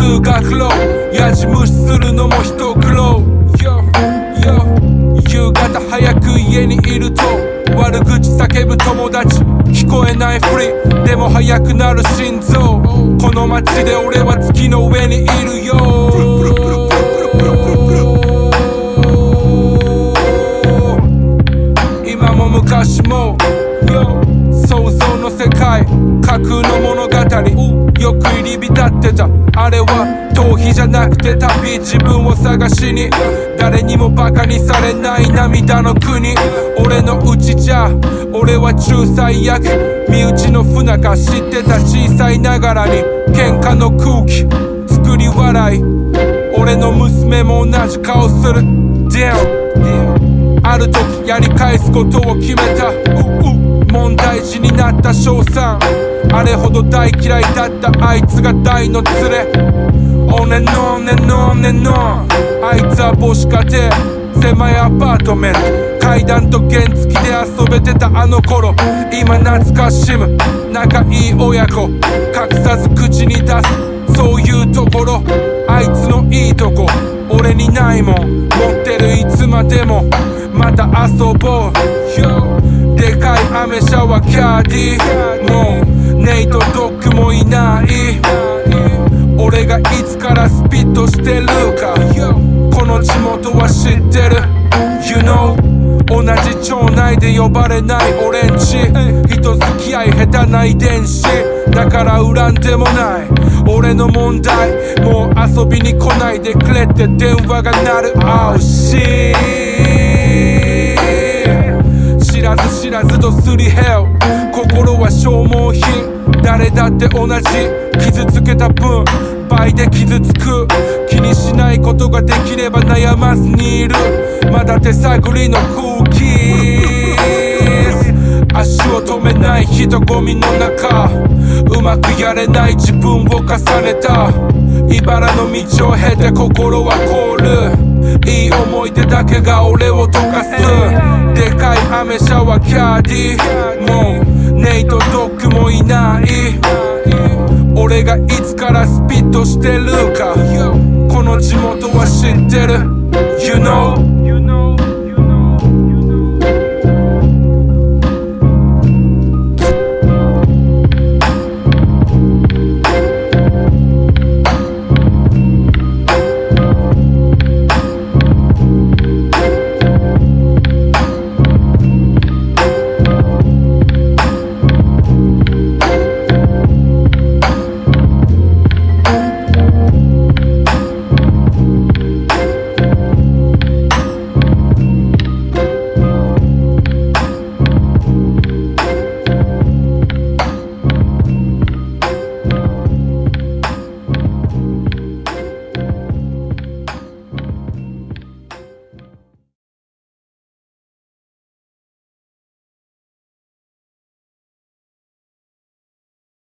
通学路やじ無視するのも一苦労。夕方早く家にいると悪口叫ぶ友達、聞こえないふりでも速くなる心臓。この街で俺は月の上にいるよ。今も昔も想像の世界、架空の物語、よく入り浸ってた。あれは逃避じゃなくて旅、自分を探しに。誰にもバカにされない涙の国。俺のうちじゃ俺は仲裁役、身内の不仲知ってた。小さいながらに喧嘩の空気作り笑い。俺の娘も同じ顔する。Damn。ある時やり返すことを決めた。問題児になった翔さん、あれほど大嫌いだったあいつが大の連れ。おねのねのねの、あいつは母子家庭、狭いアパートメント、階段と原付で遊べてたあの頃。今懐かしむ仲いい親子、隠さず口に出すそういうところ。あいつのいいとこ俺にないもん、持ってるいつまでも。また遊ぼうでかいアメシャワーキャディ。もうネイとドッグもいない。俺がいつからスピットしてるかこの地元は知ってる。 You know 同じ町内で呼ばれない俺んち、人付き合い下手な遺伝子だから恨んでもない。俺の問題もう遊びに来ないでくれって電話が鳴る。Oh shit、知らず知らずとすり減る心は消耗品。誰だって同じ、傷つけた分倍で傷つく。気にしないことができれば悩まずにいる。まだ手探りの空気、足を止めない人混みの中、うまくやれない自分を重ねた。茨の道を経て心は凍る。いい思い出だけが俺を溶かす。でかいアメシャワーキャディ、もうネイとドッグもいない。俺がいつからスピットしてるかこの地元は知ってる。 You know